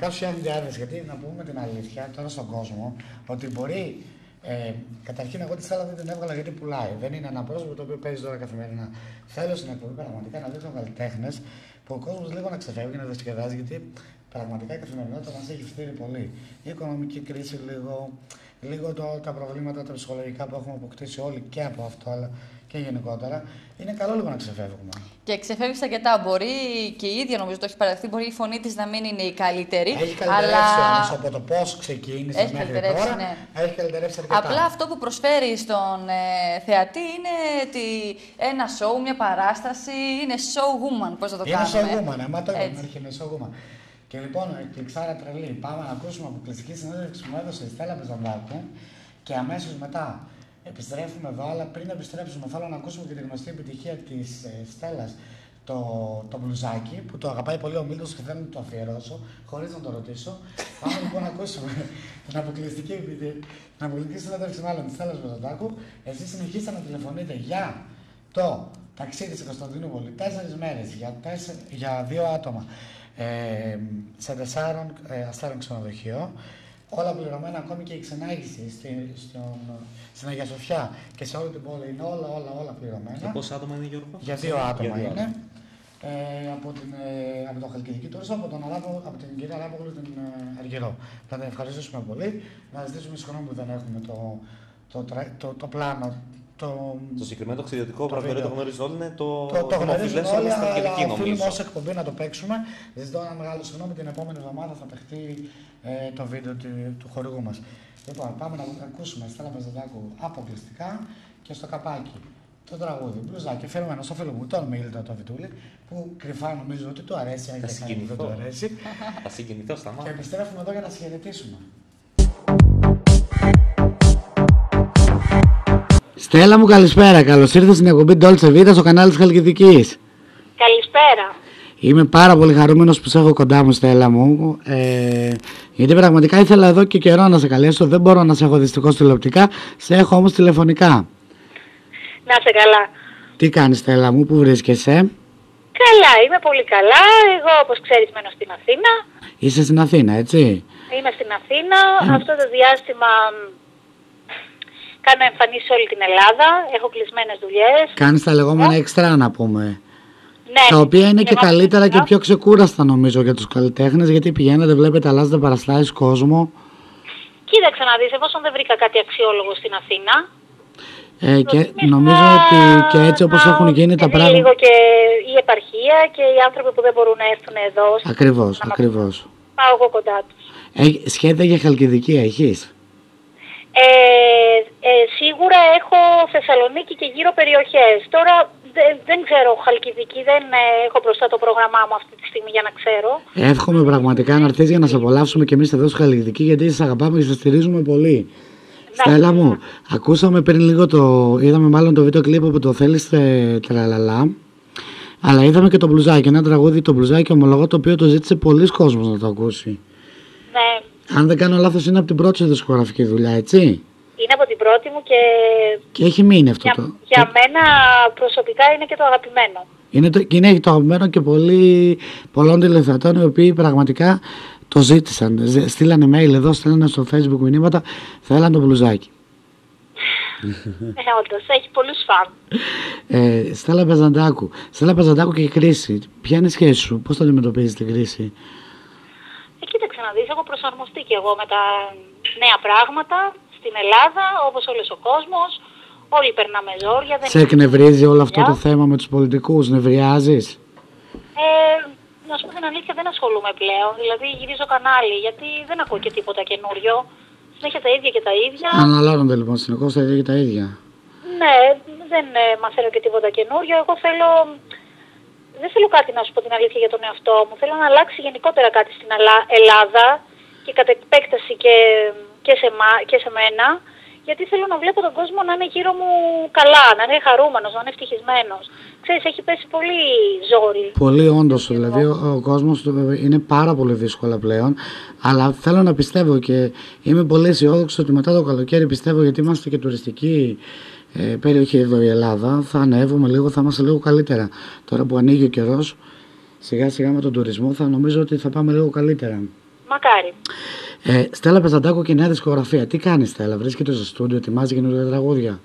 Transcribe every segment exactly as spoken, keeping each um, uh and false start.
πραγματικά σου φτιάχνει διάθεση. Γιατί να πούμε την αλήθεια τώρα στον κόσμο ότι μπορεί. Ε, καταρχήν, εγώ τη Στέλλα δεν την έβγαλα γιατί πουλάει. Δεν είναι ένα πρόσωπο το οποίο παίζει τώρα καθημερινά. Θέλω στην εκπομπή πραγματικά να δείξω καλλιτέχνες που ο κόσμος λίγο να ξεφεύγει, να διασκεδάζει, γιατί πραγματικά η καθημερινότητα μας έχει φτύρει πολύ. Η οικονομική κρίση, λίγο, λίγο το, τα προβλήματα τα ψυχολογικά που έχουμε αποκτήσει όλοι και από αυτό, αλλά και γενικότερα. Είναι καλό λίγο να ξεφεύγουμε. Και ξεφεύγει αρκετά. Μπορεί και η ίδια νομίζω το έχει παραδεχτεί. Μπορεί η φωνή της να μην είναι η καλύτερη. Έχει καλυτερεύσει αλλά... όμως από το πώς ξεκίνησε έχει μέχρι τώρα. Ναι. Έχει καλυτερεύσει αρκετά. Απλά αυτό που προσφέρει στον ε, θεατή είναι ότι ένα show, μια παράσταση, είναι show woman. Πώς θα το είναι κάνουμε. Είναι show woman, ε, μα το είπαμε, είναι show woman. Και λοιπόν, κλειξάρα τρελή. Πάμε να ακούσουμε αποκλειστική συνέντευξη που μου έδωσε η Στέλλα Μπεζαντάκου και αμέσως μετά. Επιστρέφουμε εδώ, αλλά πριν επιστρέψουμε θέλω να ακούσουμε και τη γνωστή επιτυχία της ε, Στέλλας, το, το μπλουζάκι, που το αγαπάει πολύ ο Μίλτος και θέλω να το αφιερώσω, χωρίς να το ρωτήσω. Πάμε λοιπόν να ακούσουμε την αποκλειστική, την αποκλειστική συνέντευξη μάλλον της Στέλλας Μπεζαντάκου. Εσείς συνεχίστε να τηλεφωνείτε για το ταξίδι στην Κωνσταντινούπολη, τέσσερις μέρες, για, τέσσερ, για δύο άτομα, ε, σε τεσσάρων ε, αστέρων ξενοδοχείο. Όλα πληρωμένα, ακόμη και η ξενάγηση στην, στον, στην Αγία Σοφιά και σε όλη την πόλη είναι όλα, όλα, όλα πληρωμένα. Για πόσα άτομα είναι, Γιώργο? Για δύο άτομα για είναι. Ε, από, την, ε, από το Χαλκιδική Τουρισμό, από, από την κυρία Λάπογλου την ε, Αργυρό. Θα την ευχαριστήσουμε πολύ. Να ζητήσουμε συγγνώμη που δεν έχουμε το, το, το, το, το πλάνο. Το, το συγκεκριμένο ταξιδιωτικό πρακτορείο το γνωρίζουν όλοι, είναι το, το, το, το γνωρίζουν όλοι, αλλά οφείλουμε ως εκπομπή να το παίξουμε. Ζητώ ένα μεγάλο συγγνώμη, την επόμενη εβδομάδα θα παιχτεί ε, το βίντεο του, του χορηγού μας. Λοιπόν, πάμε να ακούσουμε Στέλλα Μπεζαντάκου αποκλειστικά και στο καπάκι το τραγούδι μπλουζάκι αφιερωμένο στο φίλο μου τον Μίλτο το Βιτούλη, που κρυφά νομίζω ότι του αρέσει, αν και κάνει δεν του αρέσει. Θα συγκινηθώ στα μάτια. Και επιστρέφουμε εδώ για να συγχαιρετήσουμε. Στέλλα μου, καλησπέρα. Καλώς ήρθες στην εκπομπή Dolce Vita στο κανάλι της Χαλκιδικής. Καλησπέρα. Είμαι πάρα πολύ χαρούμενος που σε έχω κοντά μου, Στέλλα μου. Ε, γιατί πραγματικά ήθελα εδώ και καιρό να σε καλέσω. Δεν μπορώ να σε έχω δυστυχώς τηλεοπτικά. Σε έχω όμως τηλεφωνικά. Να είσαι καλά. Τι κάνεις, Στέλλα μου, πού βρίσκεσαι? Καλά, είμαι πολύ καλά. Εγώ, όπως ξέρεις, μένω στην Αθήνα. Είσαι στην Αθήνα, έτσι? Είμαι στην Αθήνα. Mm. Αυτό το διάστημα κάνω εμφανίσεις σε όλη την Ελλάδα. Έχω κλεισμένες δουλειές. Κάνεις τα λεγόμενα εξτρά, να πούμε. Ναι, τα οποία είναι και καλύτερα και πιο ξεκούραστα νομίζω για τους καλλιτέχνες, γιατί πηγαίνετε, βλέπετε, αλλάζετε παραστάσεις, κόσμο. Κοίταξε να δεις, εφόσον δεν βρήκα κάτι αξιόλογο στην Αθήνα. Ε, και νομίζω ότι και έτσι όπως έχουν γίνει τα πράγματα. Λίγο και η επαρχία και οι άνθρωποι που δεν μπορούν να έρθουν εδώ. Ακριβώς, ακριβώς. Πάω εγώ κοντά τους. Ε, σχέδια για Χαλκιδική έχεις? Ε, ε, σίγουρα έχω Θεσσαλονίκη και γύρω περιοχές. Τώρα δε, δεν ξέρω Χαλκιδική, δεν ε, έχω μπροστά το πρόγραμμά μου αυτή τη στιγμή για να ξέρω. Εύχομαι πραγματικά να έρθεις για να σε απολαύσουμε και εμείς εδώ στη Χαλκιδική, γιατί σας αγαπάμε και σας στηρίζουμε πολύ. Στέλλα μου, ακούσαμε πριν λίγο το, είδαμε μάλλον το βίντεο κλίπ που το θέλεις ε, τραλαλά, αλλά είδαμε και το μπλουζάκι, ένα τραγούδι, το μπλουζάκι ομολογώ, το οποίο το ζήτησε πολλοί κόσμος να το ακούσει. Ναι. Αν δεν κάνω λάθος, είναι από την πρώτη σου δισκογραφική δουλειά, έτσι? Είναι από την πρώτη μου και... Και έχει μείνει αυτό για, το... Για μένα προσωπικά είναι και το αγαπημένο. Είναι το, και είναι το αγαπημένο και πολλοί, πολλών τηλεθεατών οι οποίοι πραγματικά το ζήτησαν. Στείλανε mail εδώ, στείλανε στο Facebook μηνύματα, θέλαν το μπλουζάκι. Ε, όντως, έχει πολλούς φαν. Ε, Στέλλα Μπεζαντάκου. Στέλλα Μπεζαντάκου και η κρίση. Ποια είναι η σχέση σου, πώς το αντιμετωπίζεις την κρίση? Ε, κοίταξε να δεις, έχω προσαρμοστεί και εγώ με τα νέα πράγματα στην Ελλάδα, όπως όλος ο κόσμος. Όλοι περνάμε ζόρια. Δεν σε εκνευρίζει όλο αυτό το θέμα με τους πολιτικούς, νευριάζεις? Ε, να σου πω την αλήθεια, δεν ασχολούμαι πλέον. Δηλαδή γυρίζω κανάλι, γιατί δεν ακούω και τίποτα καινούριο. Συνέχεια τα ίδια και τα ίδια. Αναλώνονται λοιπόν συνεχώς τα ίδια και τα ίδια. Ναι, δεν ε, μαθαίνω και τίποτα καινούριο. Εγώ θέλω... Δεν θέλω κάτι, να σου πω την αλήθεια, για τον εαυτό μου. Θέλω να αλλάξει γενικότερα κάτι στην Ελλάδα και κατ' επέκταση και, και, σε, και σε μένα. Γιατί θέλω να βλέπω τον κόσμο να είναι γύρω μου καλά, να είναι χαρούμενος, να είναι ευτυχισμένος. Ξέρεις, έχει πέσει πολύ ζόρι. Πολύ όντως, δηλαδή ο, ο κόσμος είναι πάρα πολύ δύσκολα πλέον. Αλλά θέλω να πιστεύω και είμαι πολύ αισιόδοξο ότι μετά το καλοκαίρι, πιστεύω, γιατί είμαστε και τουριστική ε, περιοχή εδώ η Ελλάδα, θα ανέβουμε λίγο, θα είμαστε λίγο καλύτερα. Τώρα που ανοίγει ο καιρός, σιγά σιγά με τον τουρισμό θα νομίζω ότι θα πάμε λίγο καλύτερα. Μακάρι. Ε, Στέλλα Πεζαντάκου και νέα δισκογραφία. Τι κάνει, Στέλλα, βρίσκεται στο στούντιο, ετοιμάζει καινούργια τραγούδια?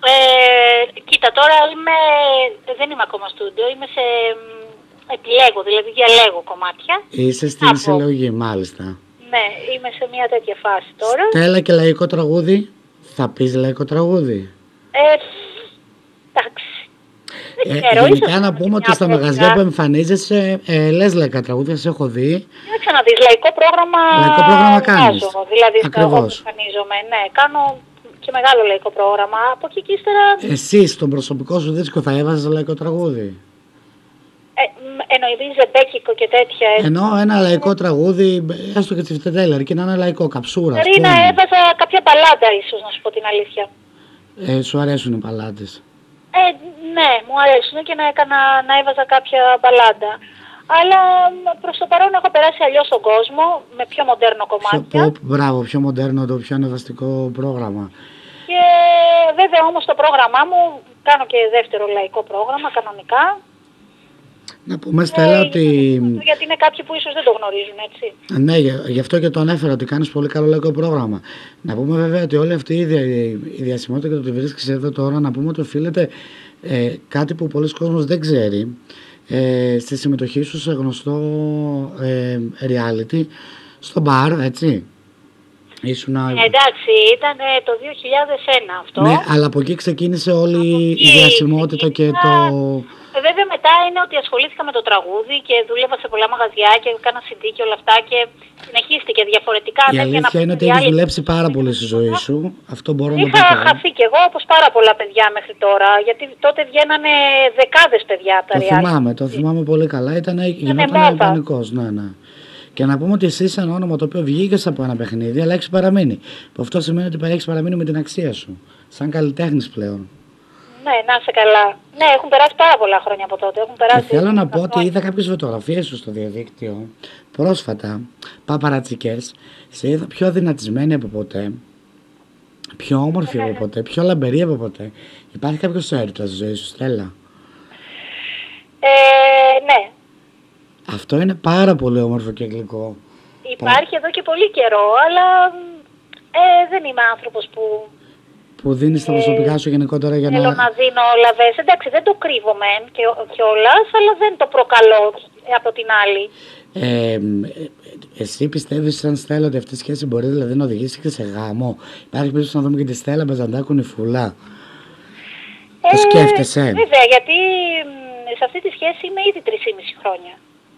Ε, κοίτα, τώρα είμαι, δεν είμαι ακόμα στούντιο, είμαι σε επιλέγω, δηλαδή διαλέγω κομμάτια. Είσαι στην συλλογή, μάλιστα. Ναι, είμαι σε μια τέτοια φάση τώρα. Στέλλα, και λαϊκό τραγούδι. Θα πεις λαϊκό τραγούδι? Ε, εντάξει. Ε, γενικά να πούμε ότι στα μαγαζιά που εμφανίζεσαι ε, λες λαϊκά τραγούδια, σε έχω δει. Κοίταξε να δεις, λαϊκό πρόγραμμα, λαϊκό πρόγραμμα κάνεις. Δηλαδή Ακριβώς. στο εμφανίζομαι, ναι, κάνω και μεγάλο λαϊκό πρόγραμμα. Από εκεί και ύστερα... Εσύ στον προσωπικό σου δίσκο θα έβαζες λαϊκό τραγούδι? Ε, εννοείς ζεμπέκικο και τέτοια. Ενώ ένα λαϊκό τραγούδι, έστω και τσιφτετέλα, αρκεί να είναι λαϊκό, καψούρα. Δηλαδή να έβαζα κάποια παλάντα, ίσως, να σου πω την αλήθεια. Ε, σου αρέσουν οι παλάντες? Ε, ναι, μου αρέσουν και να, έκανα, να έβαζα κάποια μπαλάντα. Αλλά προς το παρόν έχω περάσει αλλιώς στον κόσμο, με πιο μοντέρνο κομμάτια. Πιο pop, μπράβο, πιο μοντέρνο, το πιο ανεβαστικό πρόγραμμα. Και βέβαια όμως το πρόγραμμά μου, κάνω και δεύτερο λαϊκό πρόγραμμα, κανονικά. Να πούμε, Στέλλα, ε, ότι... Γιατί είναι κάποιοι που ίσως δεν το γνωρίζουν, έτσι. Ναι, γι' αυτό και το ανέφερα, ότι κάνεις πολύ καλό λαϊκό πρόγραμμα. Να πούμε βέβαια ότι όλη αυτή η, δια, η διασημότητα και το ότι βρίσκεσαι εδώ τώρα, να πούμε ότι οφείλεται ε, κάτι που πολλοί κόσμος δεν ξέρει, ε, στη συμμετοχή σου σε γνωστό ε, reality, στο μπαρ, έτσι. Ήσουνα... Ε, εντάξει, ήταν το δύο χιλιάδες ένα αυτό. Ναι, αλλά από εκεί ξεκίνησε όλη η διασημότητα και το... Ε, βέβαια μετά είναι ότι ασχολήθηκα με το τραγούδι και δούλευα σε πολλά μαγαζιά και έκανα σι ντι και όλα αυτά και συνεχίστηκε διαφορετικά. Η αλήθεια είναι ότι έχεις δουλέψει πάρα πολύ στη ζωή σου. Αυτό μπορώ να πω. Είχα χαθεί κι εγώ, όπως πάρα πολλά παιδιά μέχρι τώρα, γιατί τότε βγαίνανε δεκάδες παιδιά από τα Το reality. θυμάμαι, το θυμάμαι πολύ καλά. Ήταν, γινόταν πανικός, ναι, ναι. Και να πούμε ότι εσύ είσαι ένα όνομα το οποίο βγήκες από ένα παιχνίδι, αλλά έχεις παραμείνει. Που αυτό σημαίνει ότι έχεις παραμείνει με την αξία σου. Σαν καλλιτέχνης πλέον. Ναι, να είσαι καλά. Ναι, έχουν περάσει πάρα πολλά χρόνια από τότε. Έχουν περάσει. Και θέλω να πω ότι είδα κάποιες φωτογραφίες σου στο διαδίκτυο πρόσφατα, παπαρατσικές. Σε είδα πιο αδυνατισμένη από ποτέ, πιο όμορφη ναι. από ποτέ, πιο λαμπερή από ποτέ. Υπάρχει κάποιος έρωτας στη ζωή σου, Στέλλα? Ε, ναι. Αυτό είναι πάρα πολύ όμορφο και γλυκό. Υπάρχει εδώ και πολύ καιρό, αλλά ε, δεν είμαι άνθρωπος που... που δίνεις τα προσωπικά σου γενικότερα για θέλω να... να δίνω λαβές. Εντάξει, δεν το κρύβω μεν και κιόλας, αλλά δεν το προκαλώ από την άλλη. Ε, εσύ πιστεύεις, σαν Στέλλα, ότι αυτή η σχέση μπορεί δηλαδή να οδηγήσει και σε γάμο? Υπάρχει περίπτωση να δούμε και τη Στέλλα Πεζαντάκου νυφούλα? Ε, το σκέφτεσαι? Βέβαια, γιατί σε αυτή τη σχέση είμαι ήδη τρεισήμισι χρόνια.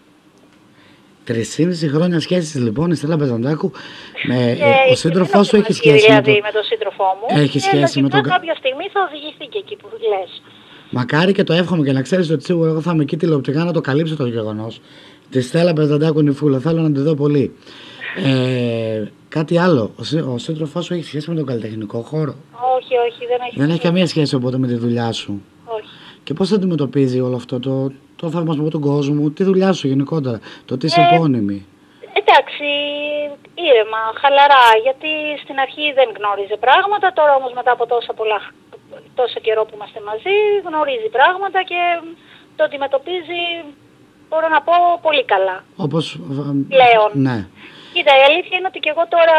Τρεισήμισι χρόνια σχέσεις λοιπόν η Στέλλα Πεζαντάκου με και ο σύντροφός σου έχει σχέση δηλαδή, με, το... με τον σύντροφό μου. Έχει σχέση και με τον... κάποια στιγμή θα οδηγηθεί και εκεί που λες. Μακάρι και το εύχομαι, και να ξέρεις ότι σίγουρα εγώ θα είμαι εκεί τηλεοπτικά να το καλύψω το γεγονός. Τη Στέλλα Πεζαντάκου νυφούλα, θέλω να τη δω πολύ. Ε, κάτι άλλο, ο, σύ, ο σύντροφός σου έχει σχέση με τον καλλιτεχνικό χώρο? Όχι, όχι, δεν έχει. Δεν έχει καμία σχέση οπότε με τη δουλειά σου? Όχι. Και πώς αντιμετωπίζει όλο αυτό το, το θαυμασμό του κόσμου, τη δουλειά σου γενικότερα, το ότι είσαι ε, επώνυμη? Εντάξει, ήρεμα, χαλαρά, γιατί στην αρχή δεν γνώριζε πράγματα, τώρα όμως μετά από τόσα πολλά, τόσο καιρό που είμαστε μαζί, γνωρίζει πράγματα και το αντιμετωπίζει, μπορώ να πω, πολύ καλά. Όπως πλέον. Ναι. Κοίτα, η αλήθεια είναι ότι και εγώ τώρα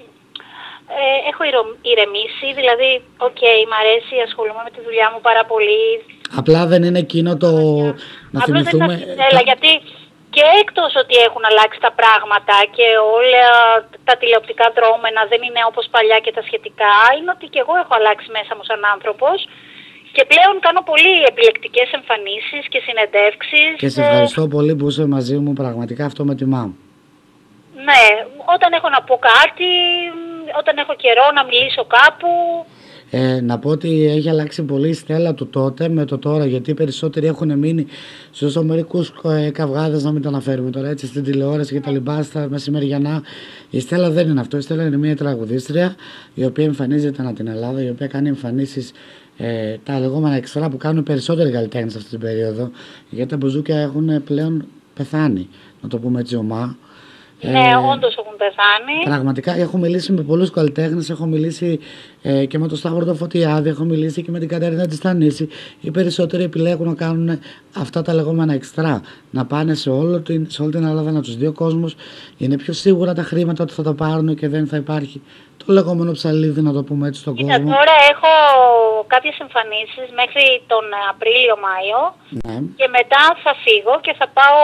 ε, έχω ηρεμήσει, δηλαδή, οκ, okay, μ' αρέσει, ασχολούμαι με τη δουλειά μου πάρα πολύ. Απλά δεν είναι εκείνο το να Απλώς θυμηθούμε... δεν είναι τα... γιατί και εκτός ότι έχουν αλλάξει τα πράγματα και όλα τα τηλεοπτικά δρόμενα δεν είναι όπως παλιά και τα σχετικά, είναι ότι και εγώ έχω αλλάξει μέσα μου σαν άνθρωπος και πλέον κάνω πολύ επιλεκτικές εμφανίσεις και συνεντεύξεις. Και σε ευχαριστώ πολύ που είσαι μαζί μου, πραγματικά αυτό με τιμά. Ναι, όταν έχω να πω κάτι, όταν έχω καιρό να μιλήσω κάπου. Ε, να πω ότι έχει αλλάξει πολύ η Στέλλα του τότε με το τώρα, γιατί οι περισσότεροι έχουν μείνει στους μερικούς ε, καυγάδες, να μην το αναφέρουμε τώρα έτσι, στην τηλεόραση και τα λοιπά, στα μεσημεριανά. Η Στέλλα δεν είναι αυτό. Η Στέλλα είναι μια τραγουδίστρια η οποία εμφανίζεται ανά την Ελλάδα, η οποία κάνει εμφανίσεις, ε, τα λεγόμενα εξτρά που κάνουν περισσότεροι καλλιτέχνες αυτή την περίοδο, γιατί τα μπουζούκια έχουν πλέον πεθάνει, να το πούμε έτσι ομά. Ναι, ε, όντως έχουν πεθάνει. Πραγματικά έχω μιλήσει με πολλούς καλλιτέχνες, έχω μιλήσει ε, και με τον Σταύρο το Φωτιάδη, έχω μιλήσει και με την Κατερίνα τη Στανίση. Οι περισσότεροι επιλέγουν να κάνουν αυτά τα λεγόμενα εξτρά. Να πάνε σε, όλο την, σε όλη την Ελλάδα, να τους δει ο κόσμος. Είναι πιο σίγουρα τα χρήματα ότι θα τα πάρουν και δεν θα υπάρχει το λεγόμενο ψαλίδι, να το πούμε έτσι, στον Κοίτα, κόσμο. τώρα έχω κάποιες εμφανίσεις μέχρι τον Απρίλιο-Μάιο Ναι. και μετά θα φύγω και θα πάω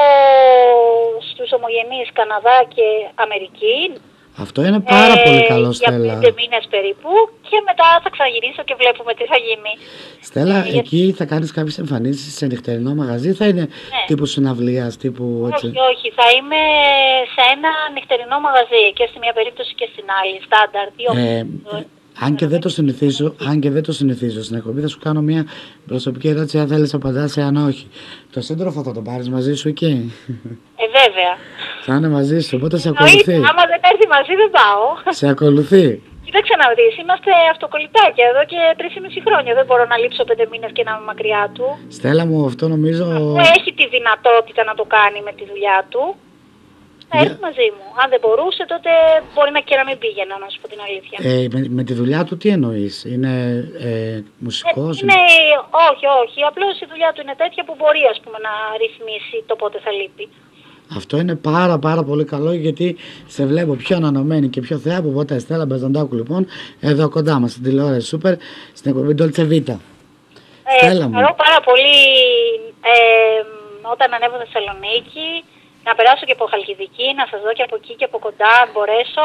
στους ομογενείς Καναδά και Αμερική. Αυτό είναι πάρα ε, πολύ καλό, για Στέλλα. πέντε μήνες περίπου και μετά θα ξαναγυρίσω και βλέπουμε τι θα γίνει. Στέλλα, Ε, εκεί θα κάνεις κάποιες εμφανίσεις σε νυχτερινό μαγαζί ή θα είναι Ναι. τύπου συναυλίας, τύπου έτσι? Όχι, όχι. Θα είμαι σε ένα νυχτερινό μαγαζί και στη μία περίπτωση και στην άλλη. Στάνταρ. Δύο Ε, αν και δεν το συνηθίζω, αν και δεν το συνηθίζω στην εκπομπή, θα σου κάνω μια προσωπική ερώτηση. Αν θέλεις απαντάς, εάν όχι. Το σύντροφο θα το πάρεις μαζί σου εκεί? Ε, βέβαια. Θα είναι μαζί σου, οπότε σε Εννοείται, ακολουθεί. άμα δεν έρθει μαζί δεν πάω. Σε ακολουθεί. Κοίταξε να δεις, είμαστε αυτοκολλητάκια εδώ και τρεις και μισή χρόνια. Δεν μπορώ να λείψω πέντε μήνες και να είμαι μακριά του. Στέλλα μου, αυτό νομίζω. Αφού έχει τη δυνατότητα να το κάνει με τη δουλειά του, θα Για- έρθει μαζί μου. Αν δεν μπορούσε, τότε μπορεί να και να μην πήγαινα, να σου πω την αλήθεια. Ε, με, με τη δουλειά του τι εννοείς? Είναι ε, μουσικός? Ε, είναι, όχι, όχι. Απλώς η δουλειά του είναι τέτοια που μπορεί, ας πούμε, να ρυθμίσει το πότε θα λείπει. Αυτό είναι πάρα πάρα πολύ καλό, γιατί σε βλέπω πιο ανανωμένη και πιο θεά από ποτέ. Στέλλα Μπεζαντάκου, λοιπόν, εδώ κοντά μας στην τηλεόραση Σούπερ, στην εκπομπή Dolce Vita. Ε, Στέλλα μου. Χαρώ πάρα πολύ ε, όταν ανέβω στη Θεσσαλονίκη, να περάσω και από Χαλκιδική, να σας δω και από εκεί και από κοντά, αν μπορέσω.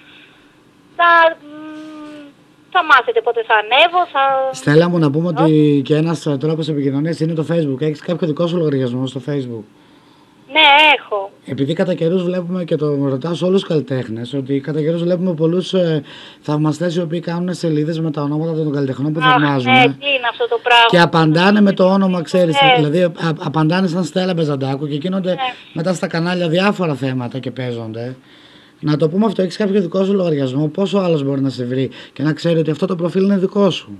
Θα, μ, θα μάθετε πότε θα ανέβω, θα... Στέλλα μου, να πούμε ότι και ένας τρόπος επικοινωνίας είναι το Facebook. Έχεις κάποιο δικό σου λογαριασμό στο Facebook? Ναι, έχω. Επειδή κατά καιρούς βλέπουμε, και το ρωτάω σε όλους τους καλλιτέχνες, ότι κατά καιρούς βλέπουμε πολλούς ε, θαυμαστές οι οποίοι κάνουν σελίδες με τα ονόματα των καλλιτεχνών που Αχ, θαυμάζουν. ναι, τι είναι αυτό το πράγμα. Και απαντάνε με το όνομα, ξέρεις, Ναι. δηλαδή α, απαντάνε σαν Στέλλα Μπεζαντάκου και γίνονται Ναι. μετά στα κανάλια διάφορα θέματα και παίζονται. Να το πούμε αυτό, έχεις κάποιο δικό σου λογαριασμό, πόσο άλλος μπορεί να σε βρει και να ξέρει ότι αυτό το προφίλ είναι δικό σου?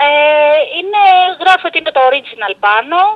Ε, είναι, γράφω ότι είναι το original πάνω.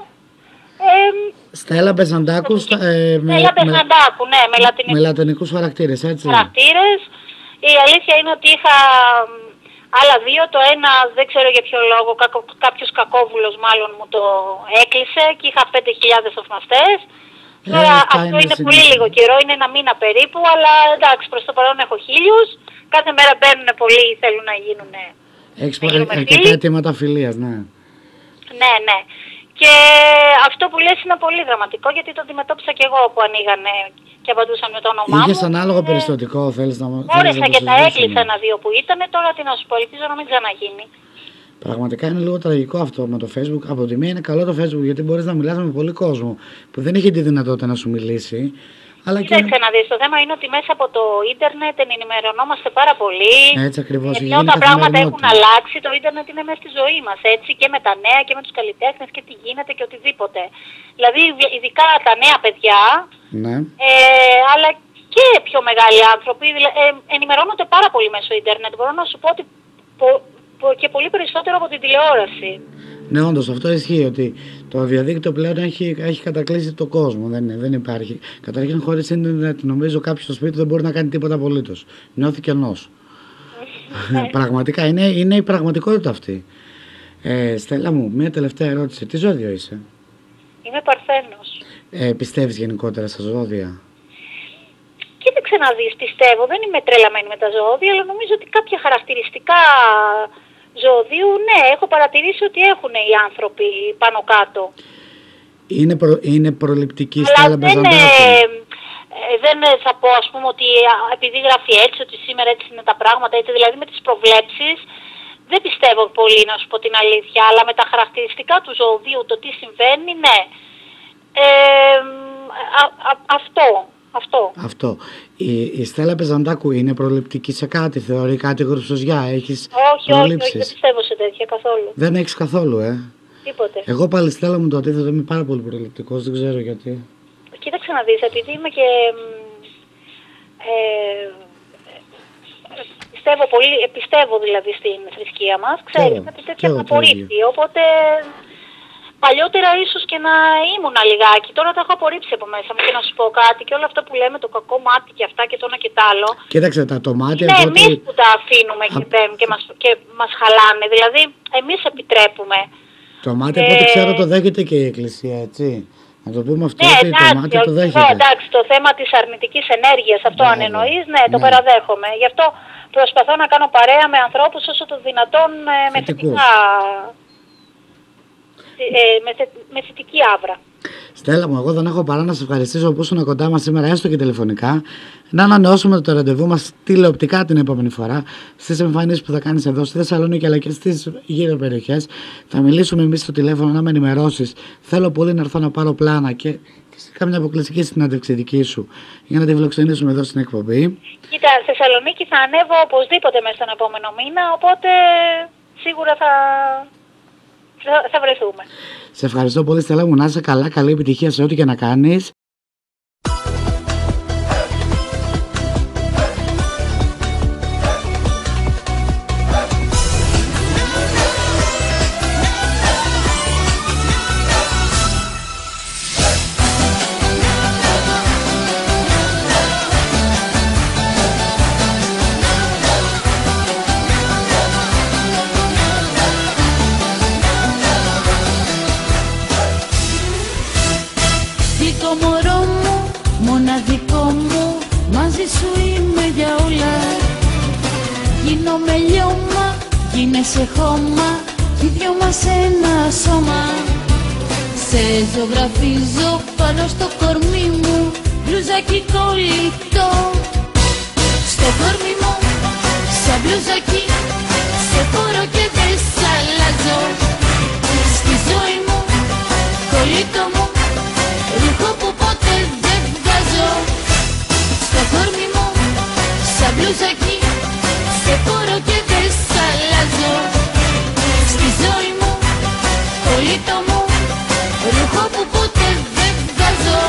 Ε, Στέλλα Μπεζαντάκου, στα- ε, με, Στέλλα με, Μπεζαντάκου, ναι, με λατινικούς με λατινικούς χαρακτήρες, έτσι. χαρακτήρες. Η αλήθεια είναι ότι είχα μ, άλλα δύο. Το ένα δεν ξέρω για ποιο λόγο, κακο, κάποιος κακόβουλος μάλλον μου το έκλεισε και είχα πέντε χιλιάδες θαυμαστές. Ε, Τώρα αυτά αυτό είναι είναι συνήθως. πολύ λίγο καιρό, είναι ένα μήνα περίπου, αλλά εντάξει, προς το παρόν έχω χίλιους. Κάθε μέρα μπαίνουν πολλοί, θέλουν να γίνουν. Έχεις να γίνουμε αρκετά φίλοι. αιτήματα φιλίας, ναι. Ναι, ναι. Και αυτό που λες είναι πολύ δραματικό, γιατί το αντιμετώπισα και εγώ που ανοίγανε και απαντούσαν με το όνομά μου. Είχες ανάλογο Ε, περιστατικό, θέλεις να θέλεις να Μπόρεσα το και τα συζητήσουμε? έκλεισα ένα-δύο που ήταν, τώρα τι να σου πω, ελπίζω να μην ξαναγίνει. Πραγματικά είναι λίγο τραγικό αυτό με το Facebook. Από τη μία είναι καλό το Facebook, γιατί μπορείς να μιλάς με πολύ κόσμο που δεν είχε τη δυνατότητα να σου μιλήσει. Αλλά και... Κοίταξε να δεις, το θέμα είναι ότι μέσα από το ίντερνετ ενημερωνόμαστε πάρα πολύ. Έτσι ακριβώς, Ε, έχει πλέον γίνει τα πράγματα έχουν καθημερινότητα. αλλάξει, το ίντερνετ είναι μέσα στη ζωή μας, έτσι, και με τα νέα και με τους καλλιτέχνες και τι γίνεται και οτιδήποτε. Δηλαδή, ειδικά τα νέα παιδιά, Ναι. ε, αλλά και πιο μεγάλοι άνθρωποι, δηλα- ε, ενημερώνονται πάρα πολύ μέσω ίντερνετ. Μπορώ να σου πω ότι πο- πο- και πολύ περισσότερο από την τηλεόραση. Ναι, όντως αυτό ισχύει, ότι το διαδίκτυο πλέον έχει, έχει κατακλείσει τον κόσμο. Δεν, δεν υπάρχει. Καταρχήν, χωρίς ίντερνετ, νομίζω κάποιος στο σπίτι του δεν μπορεί να κάνει τίποτα απολύτως. Νιώθει κενός. Πραγματικά είναι, είναι η πραγματικότητα αυτή. Ε, Στέλλα μου, μία τελευταία ερώτηση. Τι ζώδιο είσαι? Είμαι Παρθένος. Ε, πιστεύεις γενικότερα στα ζώδια? Κοίταξε να δεις, πιστεύω, δεν είμαι τρελαμένη με τα ζώδια, αλλά νομίζω ότι κάποια χαρακτηριστικά ζωδίου, ναι, έχω παρατηρήσει ότι έχουν οι άνθρωποι πάνω κάτω. Είναι, προ, είναι προληπτική Αλλά Στέλλα δεν, Μπεζαντάκου? ε, ε, δεν θα πω, ας πούμε, ότι α, επειδή γράφει έτσι, ότι σήμερα έτσι είναι τα πράγματα, έτσι, δηλαδή με τις προβλέψεις, δεν πιστεύω πολύ, να σου πω την αλήθεια, αλλά με τα χαρακτηριστικά του ζωδίου, το τι συμβαίνει, ναι. Ε, α, α, αυτό, αυτό. Αυτό. Η, η Στέλλα Μπεζαντάκου είναι προληπτική σε κάτι? Θεωρεί κάτι γρουψοζιά? Έχεις Όχι, όχι, όχι, προλήψεις? δεν πιστεύω σε τέτοια καθόλου. Δεν έχεις καθόλου, ε. Τίποτε. Εγώ πάλι, Στέλλα μου, το αντίθετο, είμαι πάρα πολύ προληπτικός, δεν ξέρω γιατί. Κοίταξε να δεις, επειδή είμαι και... Ε, πιστεύω πολύ, ε, πιστεύω δηλαδή στην θρησκεία μας, ξέρεις, εγώ, με κι τέτοια εγώ με το ίδιο. απορρίπτει, οπότε παλιότερα ίσως και να ήμουνα λιγάκι. Τώρα τα έχω απορρίψει από μέσα μου και να σου πω κάτι και όλο αυτό που λέμε, το κακό μάτι και αυτά και το ένα και το άλλο. Κοίταξε, τα τομάτια... Ναι, τότε... εμείς που τα αφήνουμε και, και, μας, και μας χαλάνε. Δηλαδή, εμείς επιτρέπουμε. Το μάτι, από ό,τι ξέρω, το δέχεται και η Εκκλησία, έτσι. Να το πούμε αυτό, ναι, ότι εντάξει, το μάτι το δέχεται. Εγώ, εντάξει, το θέμα της αρνητικής ενέργειας, αυτό ναι, αν εννοείς, ναι, ναι, το παραδέχομαι. Γι' αυτό προσπαθώ να κάνω παρέα με ανθρώπους όσο το δυνατόν ε, με, θετικά, ε, με, θε, με θετική άβρα. Στέλλα μου, εγώ δεν έχω παρά να σε ευχαριστήσω που ήσουν κοντά μας σήμερα, έστω και τηλεφωνικά. Να ανανεώσουμε το ραντεβού μας τηλεοπτικά την επόμενη φορά στις εμφανίσεις που θα κάνεις εδώ στη Θεσσαλονίκη αλλά και στις γύρω περιοχές. Θα μιλήσουμε εμείς στο τηλέφωνο να με ενημερώσεις. Θέλω πολύ να έρθω να πάρω πλάνα και φυσικά μια αποκλειστική συνέντευξη δική σου για να τη φιλοξενήσουμε εδώ στην εκπομπή. Κοίτα, Θεσσαλονίκη θα ανέβω οπωσδήποτε μέσα στον επόμενο μήνα, οπότε σίγουρα θα, θα, θα βρεθούμε. Σε ευχαριστώ πολύ, Στέλλα μου, να είσαι καλά, καλή επιτυχία σε ό,τι και να κάνεις. Σε χώμα κι οι δυο μας ένα σώμα. Σε ζωγραφίζω πάνω στο κορμί μου, μπλουζάκι κολλητό. Στο κορμί μου, σαν μπλουζάκι, σε φορώ και δεν σ' αλλάζω. Στη ζωή μου, κολλητό μου, ρούχο που ποτέ δεν βγάζω. Στο κορμί μου, σαν μπλουζάκι, σε φορώ και δεν σ' αλλάζω. Στη ζωή μου, κολλητό μου, ρούχο που ποτέ δεν βγάζω.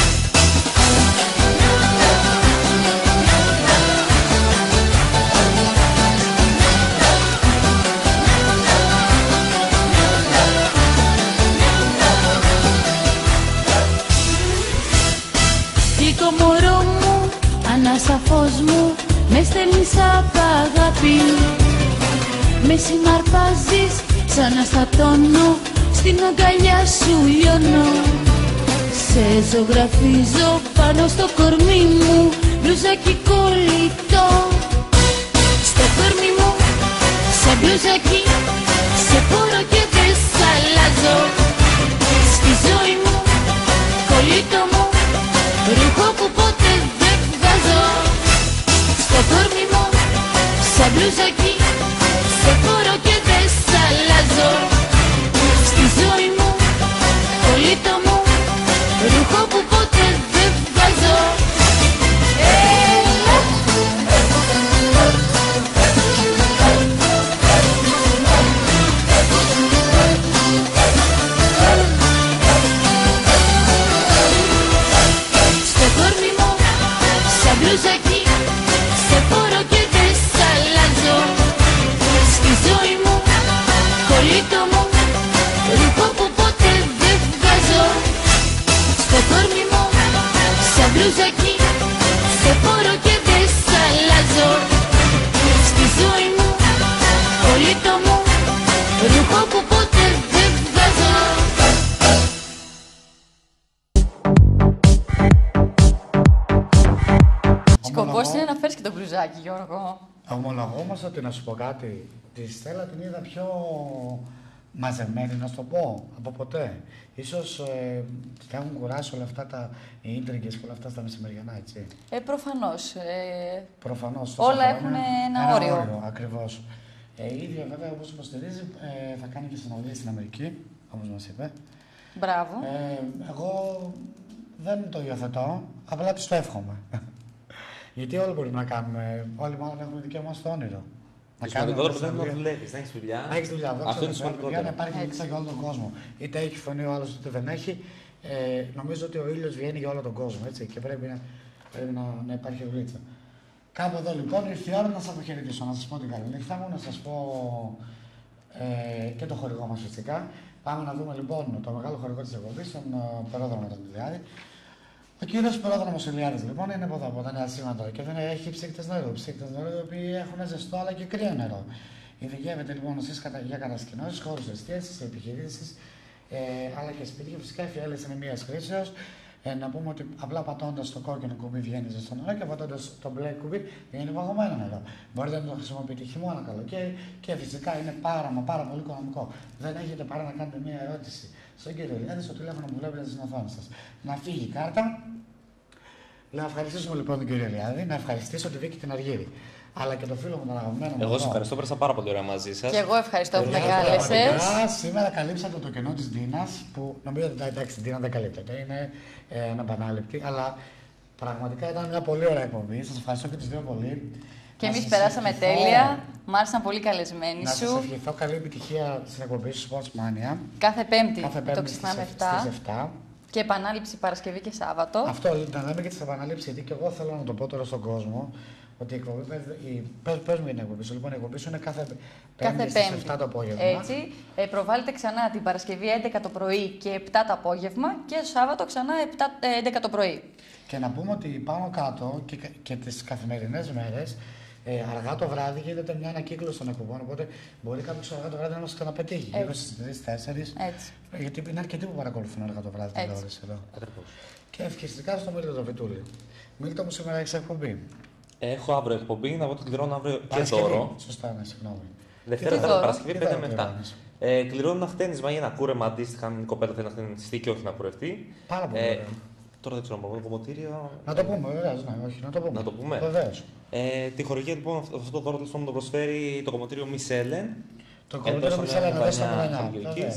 Γλυκό μωρό μου, ανάσα φως μου, με στέλνεις απ' αγάπη. Με συναρπάζεις σαν να στατώνω, στην αγκαλιά σου λιώνω. Σε ζωγραφίζω πάνω στο κορμί μου, μπλουζάκι κολλητό. Στο κορμί μου, σαν μπλουζάκι, σε φορώ και δεν σ' αλλάζω. Στη ζωή μου, κολλητό μου, ρούχο που ποτέ δεν βγάζω. Στο κορμί μου, σαν μπλουζάκι, σε φορώ και δεν σ' αλλάζω. Στη ζωή μου, κολλητό μου, ρούχο που ποτέ δεν βγάζω. Έλα! Στο κορμί μου, σαν μπλουζάκι, σε φορώ και δεν σ' αλλάζω. Στη ζωή μου, κολλητό μου, ρούχο που ποτέ δεν βγάζω. Στο κορμί μου, σαν μπλουζάκι, σε φορώ και δεν σ' αλλάζω. Στη ζωή μου, κολλητό μου, ρούχο που ποτέ δεν βγάζω. Σκοπός είναι να φέρεις και το μπλουζάκι, Γιώργο. Ομολογώ όμως ότι να σου πω κάτι. Τη Στέλλα την είδα πιο μαζεμένη, να σου το πω, από ποτέ. Ίσως ε, τα έχουν κουράσει όλα αυτά τα ίντριγκες και όλα αυτά στα μεσημεριανά, έτσι. Ε, προφανώς. Ε, Προφανώς. όλα έχουν ένα, ένα όριο. όριο. Ακριβώς. Ε, η ίδια βέβαια, όπως υποστηρίζει, ε, θα κάνει και συναυλία στην Αμερική, όπως μας είπε. Μπράβο. Ε, εγώ δεν το υιοθετώ, απλά της το εύχομαι. Γιατί όλοι μπορούμε να κάνουμε, όλοι μάλλον έχουμε δικαίωμα στο όνειρο. Το σημαντικότερο που θέλει να δουλεύει, να έχει δουλειά. Να έχει δουλειά, αυτό είναι σημαντικό. Για να υπάρχει λύση για όλο τον κόσμο. Είτε έχει φωνή ο άλλο, είτε δεν έχει. Ε, νομίζω ότι ο ήλιος βγαίνει για όλο τον κόσμο, έτσι, και πρέπει να, πρέπει να, να υπάρχει γλίτσα. Κάπου εδώ λοιπόν ήρθε η ώρα να σας αποχαιρετήσω, να σας πω την καλή νύχτα μου, να σας πω ε, και το χορηγό μας φυσικά. Πάμε να δούμε λοιπόν το μεγάλο χορηγό της εκπομπής, τον Περόδρομο τον Ηλιάδη. Ο κύριος Περόδρομος Ηλιάδης λοιπόν είναι από εδώ, από τα Νέα Σήματα και δεν έχει ψύκτες νερού. Ψύκτες νερού οι οποίοι έχουν ζεστό αλλά και κρύο νερό. Ειδικεύεται λοιπόν εσείς για κατασκηνώσεις, χώρους εστίασης, επιχειρήσεις, ε, αλλά και σπίτια. Φυσικά η φιάλη είναι μία χρήσεω. Ε, να πούμε ότι απλά πατώντας το κόκκινο κουμπί βγαίνει ζεστό νερό και πατώντας το μπλε κουμπί βγαίνει παγωμένο νερό. Μπορείτε να το χρησιμοποιείτε χειμώνα, καλοκαίρι και φυσικά είναι πάρα μα πάρα πολύ οικονομικό. Δεν έχετε παρά να κάνετε μία ερώτηση στον κύριο Ηλιάδη στο τηλέφωνο που βλέπετε στην οθόνη σας. Να φύγει η κάρτα. Να ευχαριστήσουμε λοιπόν τον κύριο Ηλιάδη, να ευχαριστήσω τη Βίκη την Αργύρη. Αλλά και το φίλο μου τον αγαπημένο μου. Εγώ σας ευχαριστώ, πέρασα πάρα πολύ ωραία μαζί σας. Και εγώ ευχαριστώ που με κάλεσες. Σήμερα καλύψατε το κενό της Ντίνας, που νομίζω ότι εντάξει, την Ντίνα δεν καλύπτεται, είναι ε, αναπανάληπτη, αλλά πραγματικά ήταν μια πολύ ωραία εκπομπή. Σας ευχαριστώ και τις δύο πολύ. Και εμείς περάσαμε ευχηθώ, τέλεια, μ' άρεσαν πολύ καλεσμένοι να σου. Να σας ευχηθώ καλή επιτυχία στην εκπομπή σου Sports Mania. Κάθε Πέμπτη, Κάθε πέμπτη το ξεχνάμε στις εφτά. Και επανάληψη Παρασκευή και Σάββατο. Αυτό να λέμε και τις επαναλήψεις, γιατί και εγώ θέλω να το πω τώρα στον κόσμο. Ότι η εκπομπή, η, πες, πες μου για την εκπομπή σου, λοιπόν η εκπομπή σου είναι κάθε, κάθε πέμπτη στις εφτά το απόγευμα. Έτσι, ε, προβάλλεται ξανά την Παρασκευή έντεκα το πρωί και επτά το απόγευμα και το Σάββατο ξανά έντεκα το πρωί. Και να πούμε ότι πάνω κάτω και, και τις καθημερινές μέρες, ε, αργά το βράδυ γίνεται μια ανακύκλωση των εκπομπών, οπότε μπορεί κάποιος αργά το βράδυ να μας ξαναπετύχει, γύρω στις τρεις τέσσερις. Γιατί είναι αρκετοί που παρακολουθούν αργά το βράδυ τηλεόραση εδώ. Ακριβώς. Και ευχαριστικά στο Μίλτο το Βιτούλη. Μίλτο μου σήμερα έχεις εκπομπή. Έχω αύριο εκπομπή, να πω ότι κληρώνω αύριο και δώρο. Σωστά, ναι, συγγνώμη. Δευτέρα, Τετάρτη, Παρασκευή, πέντε με επτά. Ε, κληρώνω ένα χτένισμα ή ένα κούρεμα αντίστοιχα, αν η κοπέλα θέλει να χτενιστεί και όχι να κουρευτεί. Πάρα πολύ. Ε, τώρα δεν ξέρω, το κομμωτήριο. Να το πούμε, βεβαίω. Ναι, όχι, να το πούμε. Να το πούμε. Βεβαίως. Ε, τη χορηγία λοιπόν, αυτό το δώρο μου το προσφέρει το κομμωτήριο Μισέλεν. Το κομμωτήριο Μισέλεν εδώ στα Μιλανιά.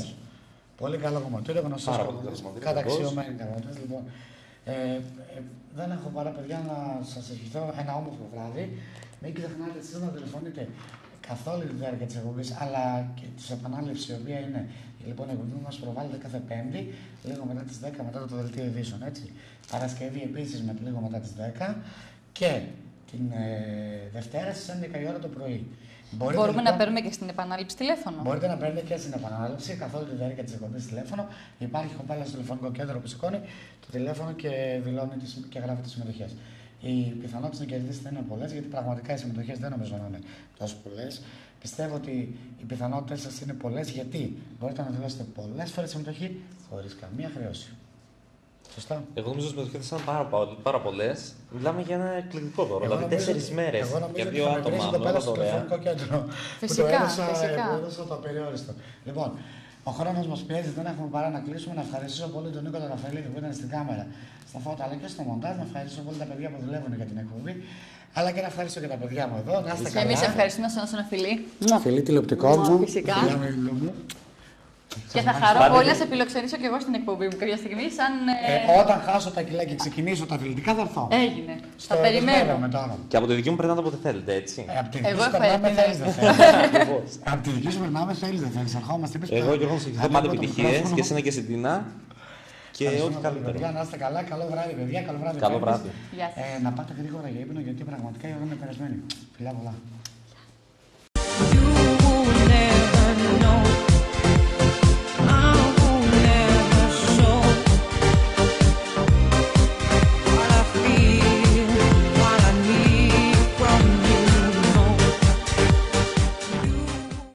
Πολύ καλό κομμωτήριο, γνωστό. Καταξιωμένη κομμωτήριο. Λοιπόν, ε, ε, δεν έχω παρά παιδιά να σας ευχηθώ ένα όμορφο βράδυ. Μην ξεχνάτε εσείς να τηλεφωνείτε καθ' όλη τη διάρκεια της εκπομπής, αλλά και της επανάληψης, η οποία είναι λοιπόν η εκπομπή μας προβάλλεται κάθε Πέμπτη, λίγο μετά τις δέκα, μετά το δελτίο ειδήσεων. Έτσι. Παρασκευή επίσης με λίγο μετά τις δέκα και την ε, Δευτέρα στις έντεκα η ώρα το πρωί. Μπορείτε, Μπορούμε λοιπόν, να παίρνουμε και στην επανάληψη τηλέφωνο. Μπορείτε να παίρνετε και στην επανάληψη καθ' όλη τη διάρκεια της εκπομπής τηλέφωνο. Υπάρχει κοπέλα στο τηλεφωνικό κέντρο που σηκώνει το τηλέφωνο και δηλώνει τις, και γράφει τις συμμετοχές. Οι πιθανότητες να κερδίσετε είναι πολλές, γιατί πραγματικά οι συμμετοχές δεν νομίζω να είναι τόσο πολλές. Πιστεύω ότι οι πιθανότητες σας είναι πολλές, γιατί μπορείτε να δηλώσετε πολλές φορές συμμετοχή χωρίς καμία χρέωση. Σωστά. Εγώ νομίζω ότι οι συμμετοχές ήταν πάρα, πάρα πολλές. Μιλάμε για ένα εκπληκτικό δώρο. Δηλαδή τέσσερις μέρες για δύο άτομα. Εγώ νομίζω στο τηλεφωνικό κέντρο. Φυσικά, που το έδωσα, φυσικά. Που έδωσα το απεριόριστο. Λοιπόν, ο χρόνος μας πιέζει, δεν έχουμε παρά να κλείσουμε. Να ευχαριστήσω πολύ τον Νίκο Ραφαηλίδη που ήταν στην κάμερα, στα φώτα αλλά και στο μοντάζ. Να ευχαριστήσω πολύ τα παιδιά που δουλεύουν για την εκπομπή. Αλλά και να ευχαριστήσω και τα παιδιά μου εδώ. Να είστε καλά. Και εμείς ευχαριστούμε να σας ένα φιλί. Φιλί τηλεοπτικό μου. Φυσικά. Και θα χαρώ πολύ να σε φιλοξενήσω και εγώ στην εκπομπή μου κάποια στιγμή. Σαν, ε... Ε, όταν χάσω τα κιλά και ξεκινήσω τα αθλητικά θα έρθω. Έγινε. Θα περιμένω. Και από τη δική μου περνάτε όποτε θέλετε, έτσι. Ε, από τη εγώ περνάμε θέλεις δεν θέλεις. Από τη δική σου περνάμε θέλεις δεν θέλεις. Ερχόμαστε εμείς. Εγώ και εγώ σας ευχηθώ πάντα επιτυχίες και εσένα και σε Τίνα. Και ό,τι καλύτερο. Παιδιά, να είστε καλά. Καλό βράδυ, παιδιά. Καλό βράδυ. Καλό βράδυ. Ε, να πάτε γρήγορα για ύπνο, γιατί πραγματικά η ώρα είναι περασμένη. Φιλιά πολλά. You will never know.